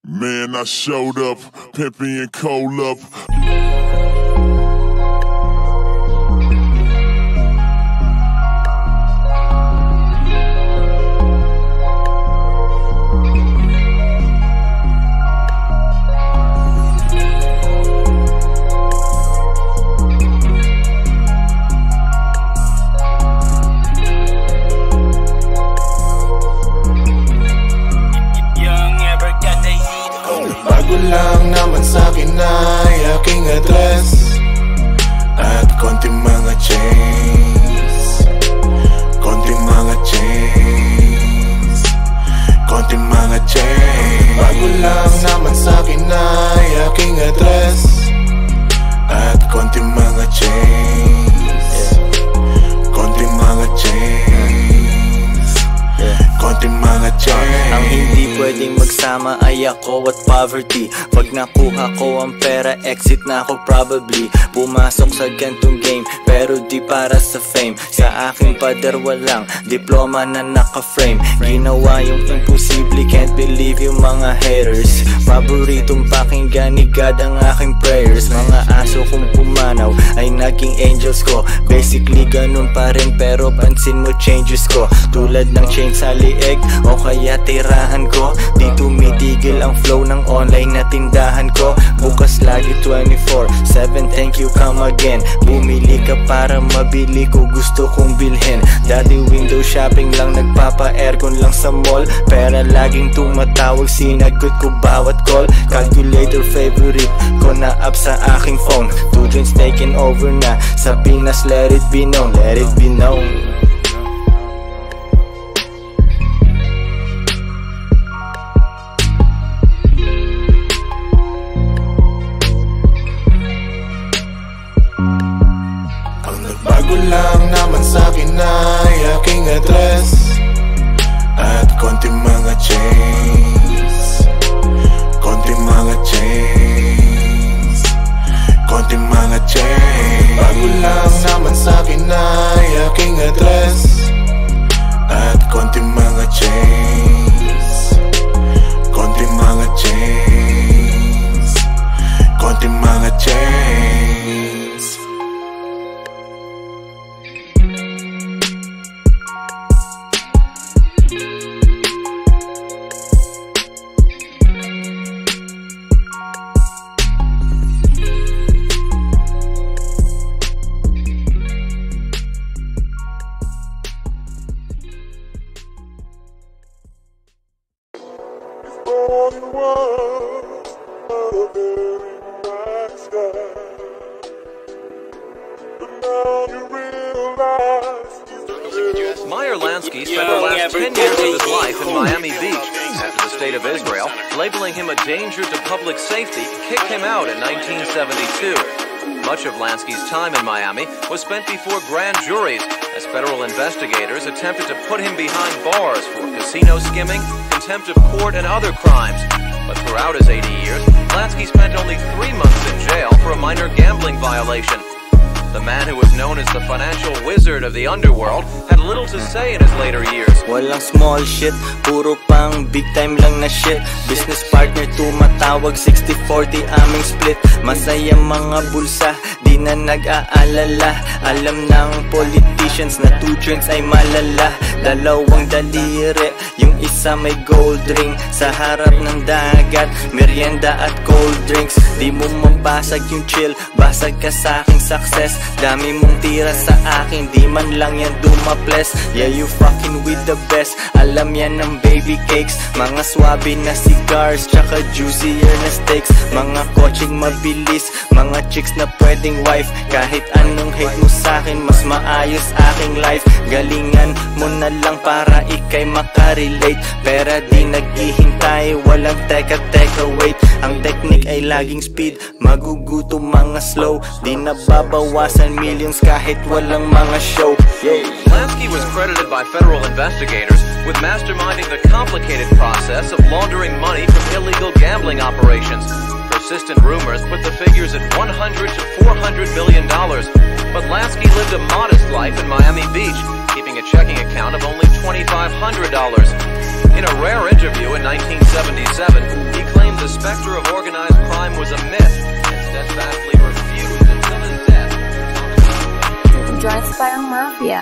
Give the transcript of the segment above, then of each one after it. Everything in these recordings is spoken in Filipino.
Man, I showed up, pimpin' and cold up. Bago lang naman sa'kin ay aking address at konting mga chains, konting mga chains, konting mga chains. Bago lang naman sa'kin ay aking address at konting mga chains, konting mga chains, konting mga chains. Ang hindi pwedeng magsama ay ako at poverty. Pag nakuha ko ang pera, exit na ako probably. Pumasok sa gantong game, pero di para sa fame. Sa aking pader walang diploma na naka-frame. Ginawa yung imposible, can't believe yung mga haters. Paboritong pakinggan ni God ang aking prayers. Mga aso kong pumanaw ay naging angels ko. Basically ganun pa rin, pero pansin mo changes ko. Tulad ng chain sa lieg o kaya tirahan ko. Di tumitigil ang flow ng online na tindahan ko. Bukas lagi 24/7, thank you come again. Bumili ka para mabili ko gusto kong bilhin. Dati window shopping lang, nagpapa-aircon lang sa mall. Pera laging tumatawag, sinagot ko bawat call. Calculator favorite ko na app sa aking phone. Two drinks taking over na sa Pinas, let it be known, let it be known. Bago lang naman sa'kin ay aking address at konting mga chains, konting mga chains, konting mga chains. Bago lang naman sa'kin ay aking address at konting mga chains, konting mga chains, konting mga chains. Meyer Lansky spent the last 10 years of his life in Miami Beach after the state of Israel, labeling him a danger to public safety, kicked him out in 1972. Much of Lansky's time in Miami was spent before grand juries as federal investigators attempted to put him behind bars for casino skimming, contempt of court, and other crimes. But throughout his 80 years, Lansky spent only 3 months in jail for a minor gambling violation. The man who was known as the financial wizard of the underworld had little to say in his later years. Walang small shit, puro pang big time lang na shit. Business partner tumatawag, 60-40 aming split. Masaya mga bulsa, di na nag-aalala. Alam ng politicians na 2 drinks ay malala. Dalawang daliri, yung isa may gold ring. Sa harap ng dagat, merienda at cold drinks. Di mo mabasag yung chill, basag ka sa aking success. Dami mong tira sa akin, di man lang yan dumaples. Yeah, you fucking with the best. Alam yan ng baby cakes, mga swabe na cigars, tsaka juicier na steaks. Mga kotseng mabilis, mga chicks na pwedeng wife. Kahit anong hate mo sa'kin, mas maayos aking life. Galingan mo na lang para ikay makarelate. Pera di naghihintay, walang teka wait. Ang technique ay laging speed, magugutom mga slow. Di nababawasan millions kahit walang mga show. Lansky was credited by federal investigators with masterminding the complicated process of laundering money from illegal gambling operations. Persistent rumors put the figures at $100 to $400 million. But Lansky lived a modest life in Miami Beach, keeping a checking account of only $2,500. In a rare interview in 1977, he claimed the specter of organized crime was a myth and steadfastly refused until his death. Joints parang mafia.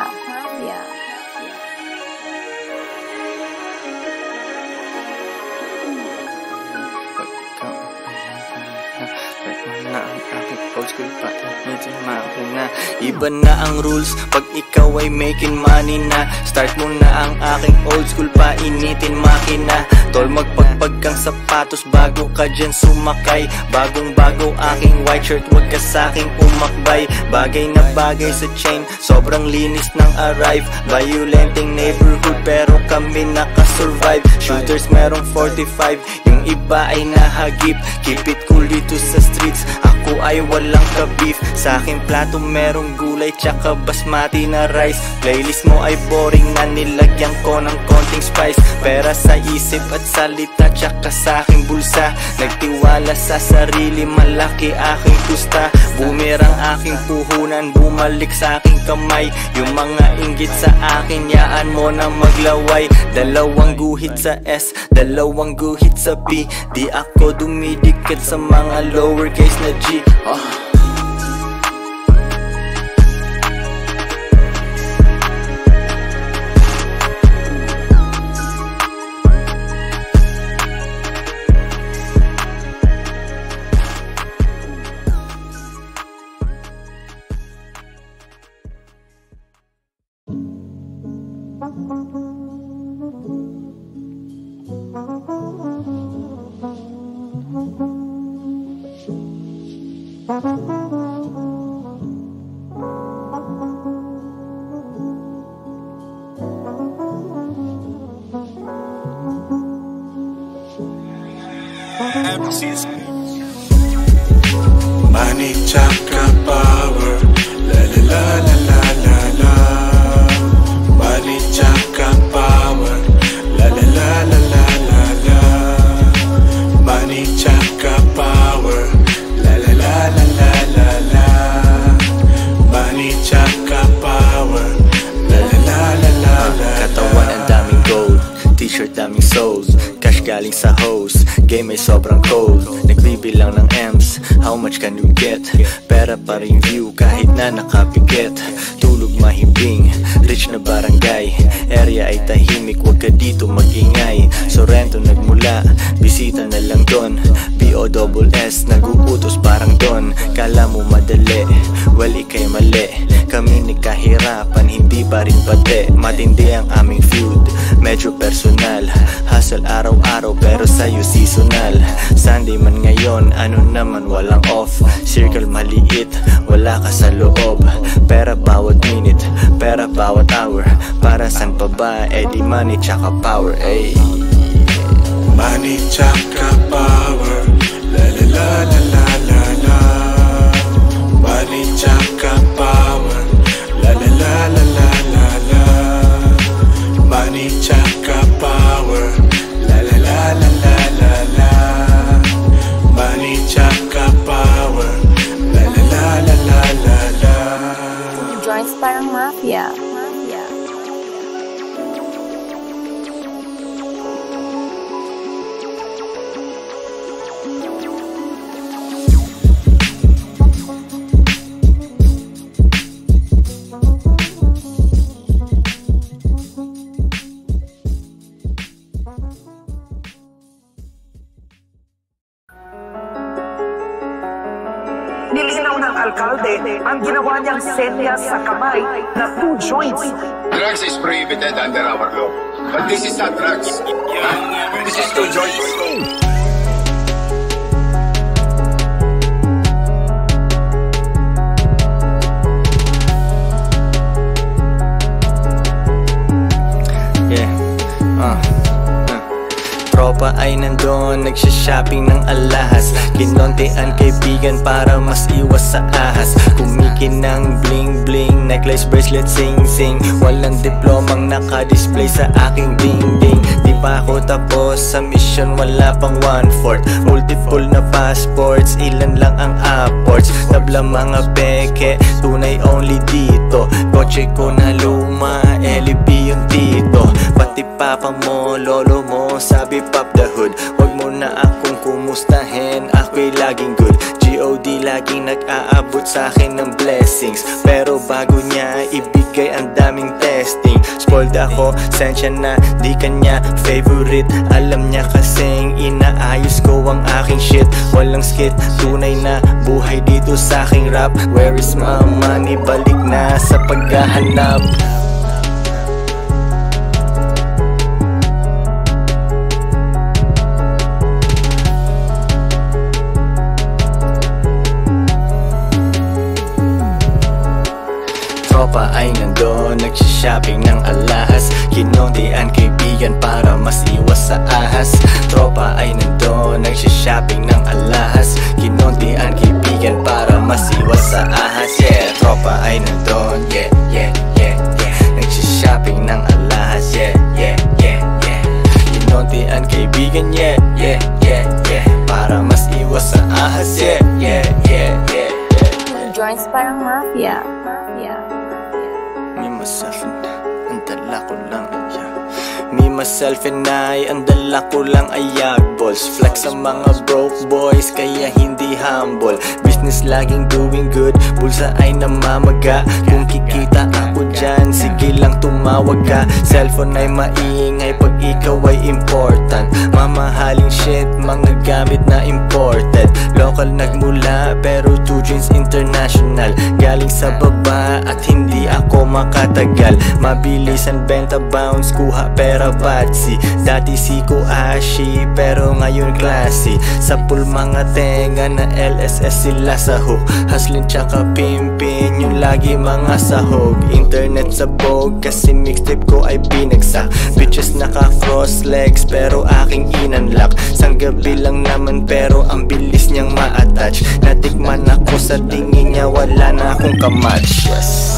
Na ang aking old school pa, medyo mahina. Iba na ang rules pag ikaw ay making money na. Start mo na ang aking old school pa, initin makina. Tol, magpagpag kang sapatos bago ka dyan sumakay. Bagong bago aking white shirt, wag ka sa'king umakbay. Bagay na bagay sa chain, sobrang linis ng arrive. Violenting neighborhood pero kami nakasurvive. Shooters merong 45, yung iba ay nahagip. Keep it cool dito sa streets, ako ay walang kabif. Sa aking plato merong gulay tsaka basmati na rice. Playlist mo ay boring na nilagyan ko ng konting spice. Pera sa isip at salita tsaka sa aking bulsa. Nagtiwala sa sarili, malaki aking pusta. Bumirang aking puhunan, bumalik sa aking kamay. Yung mga inggit sa akin, yaan mo na maglaway. Dalawang guhit sa S, dalawang guhit sa P. Di ako dumidikit sa mga lowercase na G. Money, chaka, power, la la la la la la la. Money, chaka, power, la la la la la la la. Money, chaka, power, la la la la la la la. Money, chaka, power, la la la la la la. Katawan ang daming gold, t-shirt daming souls. Cash galing sa host, game ay sobrang cold. Nagbibilang ng M's, how much can you get? Pera pa rin view kahit na nakapikit. Tulog mahimbing, rich na barangay. Area ay tahimik, wag ka dito magingay. Sorrento nagmula, bisita na lang doon. B-O-double-S, nag-uutos parang don. Kala mo madali, well ikay mali. Kami ni kahirapan, hindi pa rin pati. Matindi ang aming feud, medyo personal. Hustle araw-araw pero sa'yo seasonal. Sunday man ngayon, ano naman walang off. Circle maliit, wala ka sa loob. Pera bawat minute, pera bawat hour. Para san pa ba, di money tsaka power, ay. Money, chaka, power, la la la la la la la. Money, chaka, power, la la la la la la la. Money, chaka, power, la la la la la la la. Money, chaka, power, la la la la la la la. Joints parang mafia. Nilinaw ng alkalde ang ginawa niyang senyas sa kamay na 2 joints. Drugs is prohibited under our law. But this is not drugs. This is 2 joints. Tropa ay nandun, nagsha-shopping ng alahas. Kinontean kaibigan para mas iwas sa ahas. Kumikin ng bling-bling, necklace, bracelet, sing-sing. Walang diplomang naka-display sa aking ding-ding. Di pa ako tapos sa mission, wala pang 1/4. Multiple na passports, ilan lang ang apports. Tabla mga peke, tunay only dito. Kotse ko na luma, LB yung tito. Pati papa mo, lolo mo, sabi pop the hood. Huwag mo na akong kumustahin, ako'y laging good. G.O.D. laging nag-aabot sa'kin ng blessings, pero bago niya ibigay ang daming testing. Spoiled ako, sensya na di kanya favorite. Alam niya kasing inaayos ko ang aking shit. Walang skit, tunay na buhay dito sa aking rap. Where is my money? Balik na sa paghahanap. Tropa ay nandun, nagsishopping ng alahas. Kinondian kaibigan para mas iwas sa ahas. Tropa ay nandun, nagsishopping ng alahas. Kinondian kaibigan para mas iwas sa ahas. Yeah, tropa ay nandun, yeah, yeah, yeah, yeah. Nagsishopping ng alahas, yeah, yeah, yeah, yeah. Kinondian kaibigan, yeah, yeah, yeah, yeah. Para mas iwas sa ahas, yeah, yeah, yeah, yeah, yeah. Join Sparang Mafia. Me, myself, and ang dala ko lang ay Me, myself, and I, ang dala ko lang ay balls. Flex sa mga broke boys, kaya hindi humble. Business laging doing good, bulsa ay namamaga. Kung kikita ako dyan, sige lang tumawag ka. Cellphone ay maingay pag ikaw ay important. Mamahaling shit, mga gamit na imported. Local nagmula, pero 2 Joints international. Galing sa baba at hindi ako makatagal. Mabilis ang benta, bounce, kuha pera batsi. Dati siko ashi, pero ngayon classy. Sa pool mga tenga na LSS sila sa hook. Hustling tsaka pimpin, yung lagi mga sahog. Internet sa bog, kasi mixtape ko ay binagsak. Bitches naka cross legs, pero aking inunlock. Sang gabi lang naman, pero ang bilis niyang ma-attach. Natikman ako sa tingin niya, wala na akong kamatch. Yes.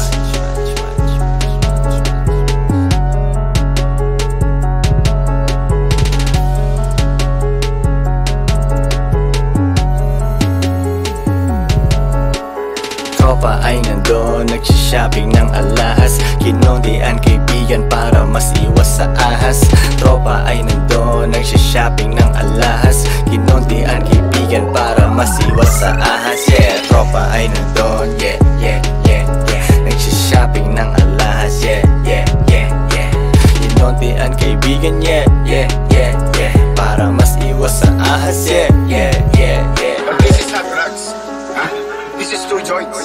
Tropa ay nandun, nagsishopping ng alahas. Kinondian kaibigan para mas iwas sa ahas. Tropa ay nandun, nagsishopping ng alahas. Kinondian kaibigan para mas iwas sa ahas. Yeah, tropa ay nandun, yeah, yeah, yeah, yeah. Nagsishopping ng alahas, yeah, yeah, yeah, yeah. Kinondian kaibigan, yeah, yeah, yeah, yeah. Para mas iwas sa ahas, yeah, yeah, yeah, yeah. But this is not drugs. Huh? This is 2 Joints.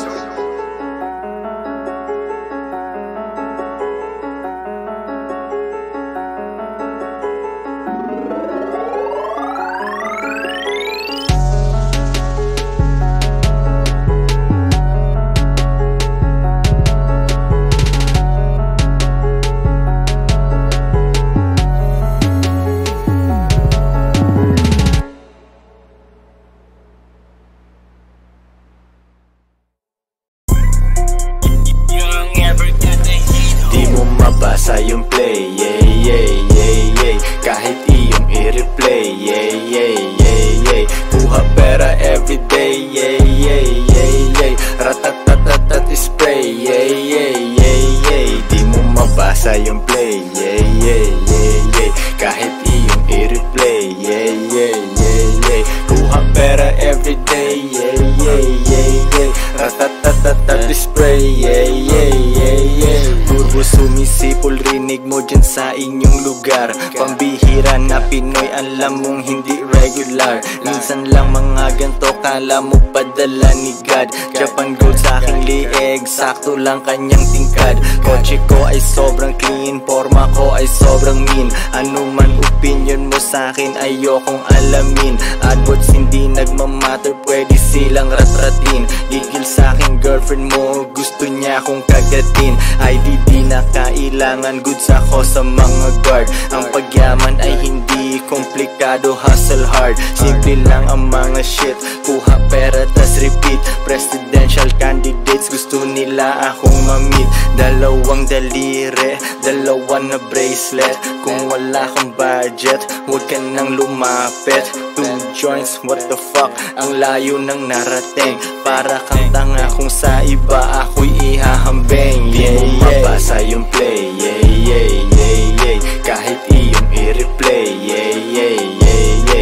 Mabasa yung play, yeah, yeah, yeah, yeah. Kahit iyong i-replay, yeah, yeah, yeah, yeah. Kuha pera everyday, yeah, yeah, yeah, yeah. Ratatatatat spray, yeah, yeah, yeah, yeah. Di mo mabasa yung play, yeah, yeah, yeah, yeah. Kahit iyong i-replay, yeah, yeah, yeah, yeah. Kuha pera everyday, yeah, yeah, yeah, yeah. Ratatatatat spray, yeah, yeah, yeah, yeah. Turbo sumisipol, rinig mo dyan sa inyong lugar. Pambihira na Pinoy, alam mong hindi regular. Minsan lang mga ganto, kala mo padala ni God. Japan gold sa aking lieg, sakto lang kanyang tingkad. Kotse ko ay sobrang clean, forma ko ay sobrang mean. Ano man opinion mo sa'kin, ayokong alamin. Advots hindi nagmamatter, pwede silang ratratin. Gigil sa'king girlfriend mo, gusto niya akong kagatin. IDD na kailangan, goods ako sa mga guard. Ang pagyaman ay hindi komplikado, hustle hard. Simple lang ang mga shit, kuha pera tas repeat. Presidential candidates, gusto nila akong ma-meet. Dalawang daliri, dalawa na bracelet. Kung wala kang budget, huwag ka nang lumapit. 2 joints, what the fuck, ang layo nang narating. Para kang tanga kung sa iba ako'y ihahambing. Yeah, yeah. Mabasa yung play, yeah, yeah, yeah, yeah. Kahit iyong i-replay, yeah, yeah, yeah, yeah.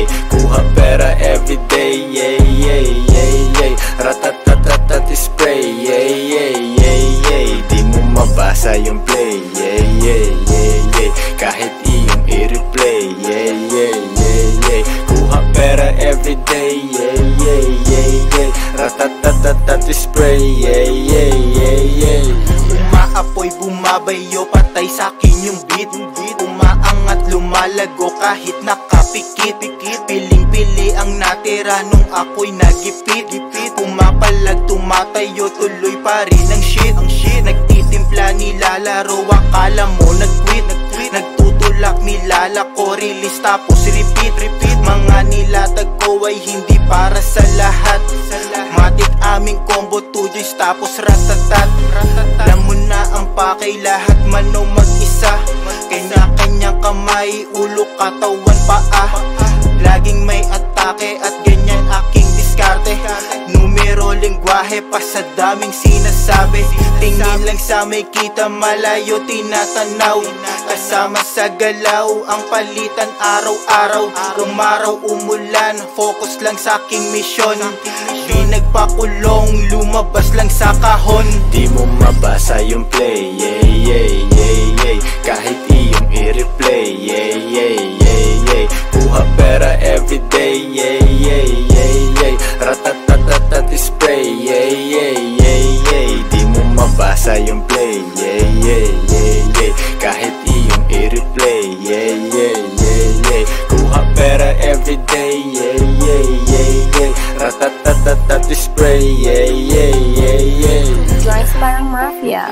Kuha pera everyday, yeah, yeah, yeah, yeah. Ratatatatat spray, yeah, yeah, yeah, yeah. Di mo mabasa yung play, yeah, yeah, yeah, yeah. Kahit iyong i-replay, yeah, yeah, yeah, yeah. Kuha pera everyday, yeah, yeah, yeah, yeah. Ratatatatat spray, yeah, yeah, yeah, yeah. Umaapoy, bumabayo, patay sa'kin yung beat. Umaangat, lumalago kahit nakapikit. Piling-pili ang natira nung ako'y nagipit. Pumapalag, tumatayo, tuloy pa rin ang shit. Nagtitimpla, nilalaro, akala mo nag-quit. Nagtutulak, nilalako, release tapos repeat. Mga nilatag ko ay hindi para sa lahat. Matik aming combo, 2 joys tapos ratatat. Alam mo na ang pakay, lahat man o mag-isa. Kanya-kanyang kamay, ulo, katawan, paa. Laging may atake at ganyan aking diskarte. Numero, lingwahe pa sa daming sinasabi. Tingin lang sa may kita, malayo tinatanaw. Kasama sa galaw, ang palitan araw-araw. Umaraw, umulan, focus lang sa aking misyon. Di nagpakulong, lumabas lang sa kahon. Di mo mabasa yung play, yeah, yeah, yeah, yeah. Kahit iyong i-replay, yeah, yeah, yeah, yeah. Kuha pera everyday, yeah, yeah, yeah, yeah. Ratatatatat spray, yeah, yeah, yeah, yeah. Di mo mabasa yung play, yeah, yeah, yeah, yeah. Kahit iyong i-replay, yeah, yeah, yeah, yeah. Kuha pera everyday, yeah, yeah, yeah, yeah. Ratatatatat spray, yeah, yeah, yeah, yeah. Join Sparang Mafia.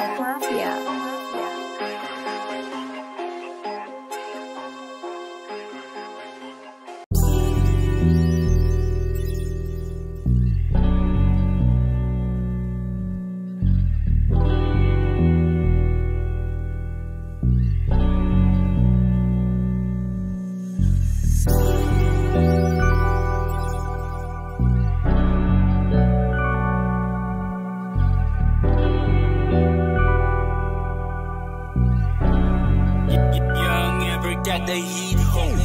Got the heat home.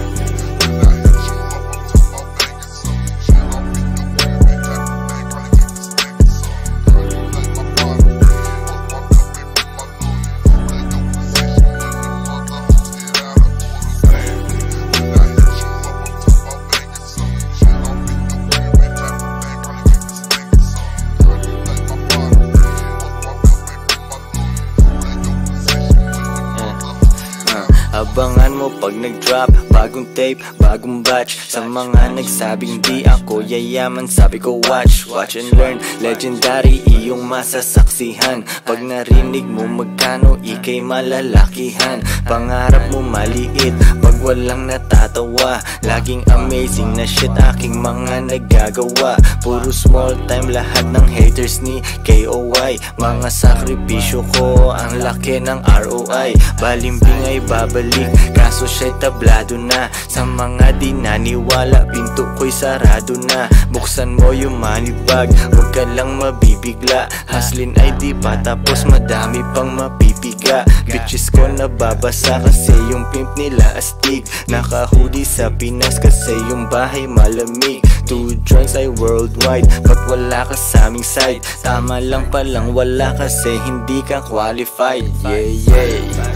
Abangan mo pag nag-drop, bagong tape, bagong batch. Sa mga nagsabing di ako yayaman, sabi ko watch and learn. Legendary iyong masasaksihan. Pag narinig mo magkano, ikay malalakihan. Pangarap mo maliit, pag walang natatawa. Laging amazing na shit aking mga nagagawa. Puro small time lahat ng haters ni KOY. Mga sakripisyo ko, ang laki ng ROI. Balimbing ay babalik, kaso siya'y tablado na. Sa mga di naniwala, pinto ko'y sarado na. Buksan mo yung money bag, huwag ka lang mabibigla. Haslin ay di pa tapos, madami pang mapipiga. Bitches ko nababasa kasi yung pimp nila astig. Nakahudi sa Pinas kasi yung bahay malamig. 2 joints ay worldwide, ba't wala ka sa aming side? Tama lang palang wala kasi hindi ka qualified. Yeah, yeah.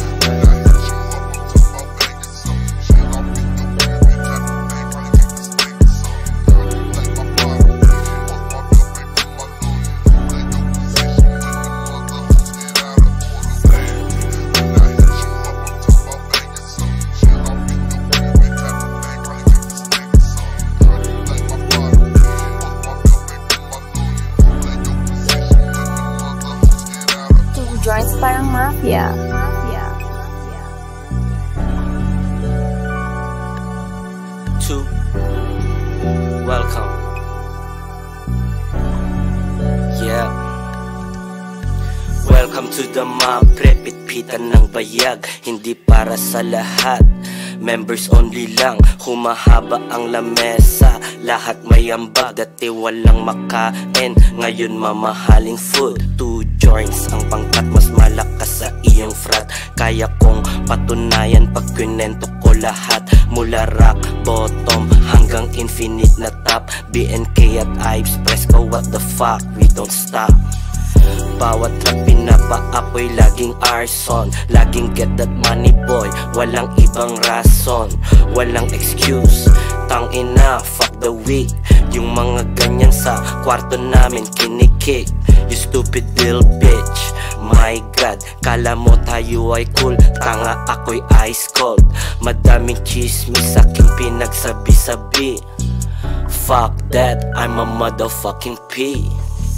Join Sparang Mafia. Welcome. Yeah. Welcome to the mob. Repit-pitan ng bayag, hindi para sa lahat. Members only lang, humahaba ang lamesa. Lahat may ambag, dati walang makain, ngayon mamahaling food. 2 joints ang pangkat, mas malakas sa iyong frat. Kaya kong patunayan pag kwento ko lahat. Mula rock bottom hanggang infinite na top. BNK at Ives Fresco, what the fuck, we don't stop. Bawat track pinapaapoy, laging arson. Laging get that money boy, walang ibang rason. Walang excuse, tangina, fuck the weak. Yung mga ganyan sa kwarto namin kinikik. You stupid little bitch, my god. Kala mo tayo ay cool, tanga ako'y ice cold. Madaming chismis aking pinagsabi-sabi. Fuck that, I'm a motherfucking P.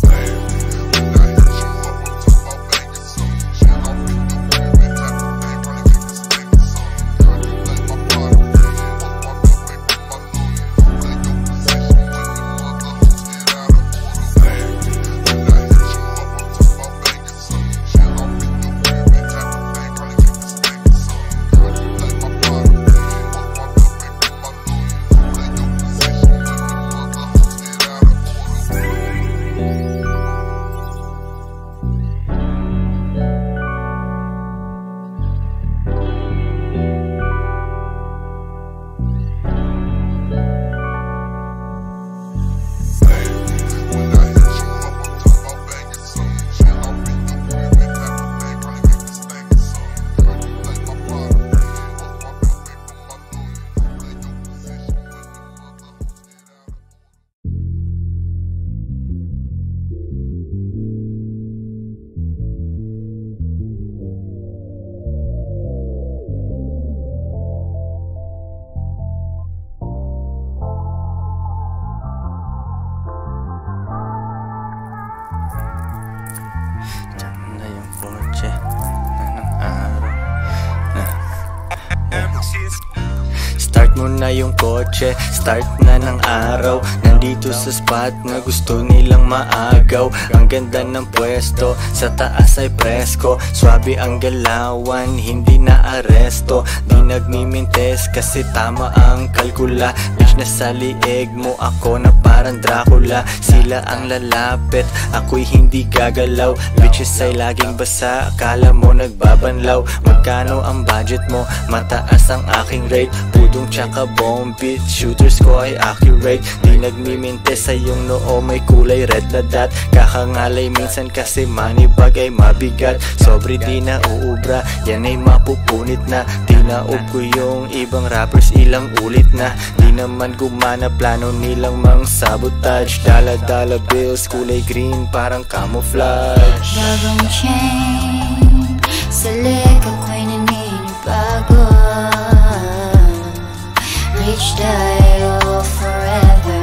Start mo na yung kotse, start na ng araw. Nandito sa spot na gusto nilang maagaw. Ang ganda ng pwesto, sa taas ay presko. Swabe ang galawan, hindi na aresto. Di nagmimintes kasi tama ang kalkula. Bitch na sa lieg mo, ako na parang Dracula. Sila ang lalapit, ako'y hindi gagalaw. Bitches ay laging basa, akala mo nagbabanlaw. Magkano ang budget mo? Mataas ang aking rate. Pudong tsaka bombit, shooters ko ay accurate. Di nagmimintes sa iyong noo, may kulay red na dot. Kakangalay minsan kasi money bag ay mabigat. Sobre di na uubra, yan ay mapupunit na. Tinaob ko yung ibang rappers, ilang ulit na. Di naman gumana, plano nilang mang sabotage. Dala-dala bills, kulay green, parang camouflage. Bagong chain, sa leg ako'y naninibago. Rich tayo forever.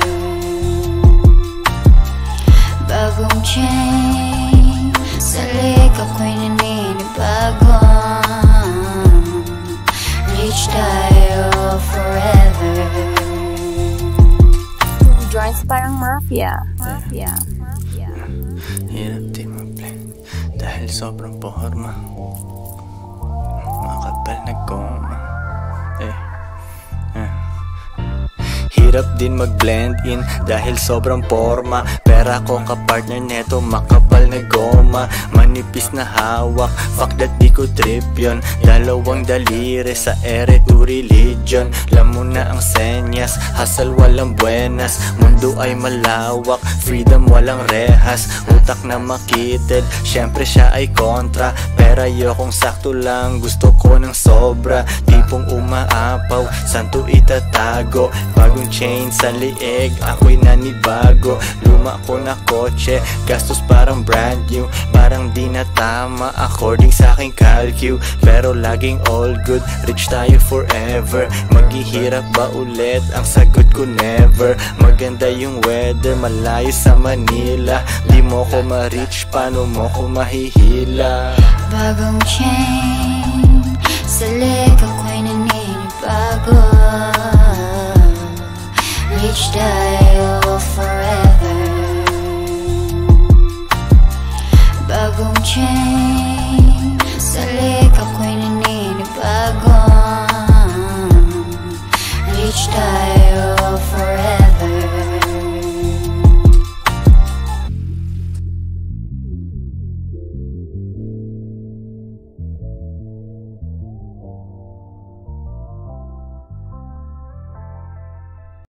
Bagong chain, sa leg ako'y naninibago. Rich tayo forever. Joints parang mafia. Hirap din mag-blend dahil sobrang porma. Makapal na goma. Hirap din mag-blend in dahil sobrang porma. Pera ko kapartner neto, makapal na goma. Manipis na hawak, fuck that di ko trip yun. Dalawang daliri sa ere to religion. Alam mo na ang senyas, hustle walang buenas. Mundo ay malawak, freedom walang rehas. Utak na makitid, syempre siya ay kontra. Pera yokong sakto lang, gusto ko ng sobra. Tipong umaapaw, santo itatago. Bagong chain sa lieg, ako'y nanibago. Luma ko na kotse, gastos parang brand new. Parang di na tama according sa aking calcu. Pero laging all good, rich tayo forever. Maghihirap ba ulit? Ang sagot ko never. Maganda yung weather, malayo sa Manila. Di mo ko ma-reach, paano mo ko mahihila? Bagong chain, sa leg ako'y naninibago. Rich tayo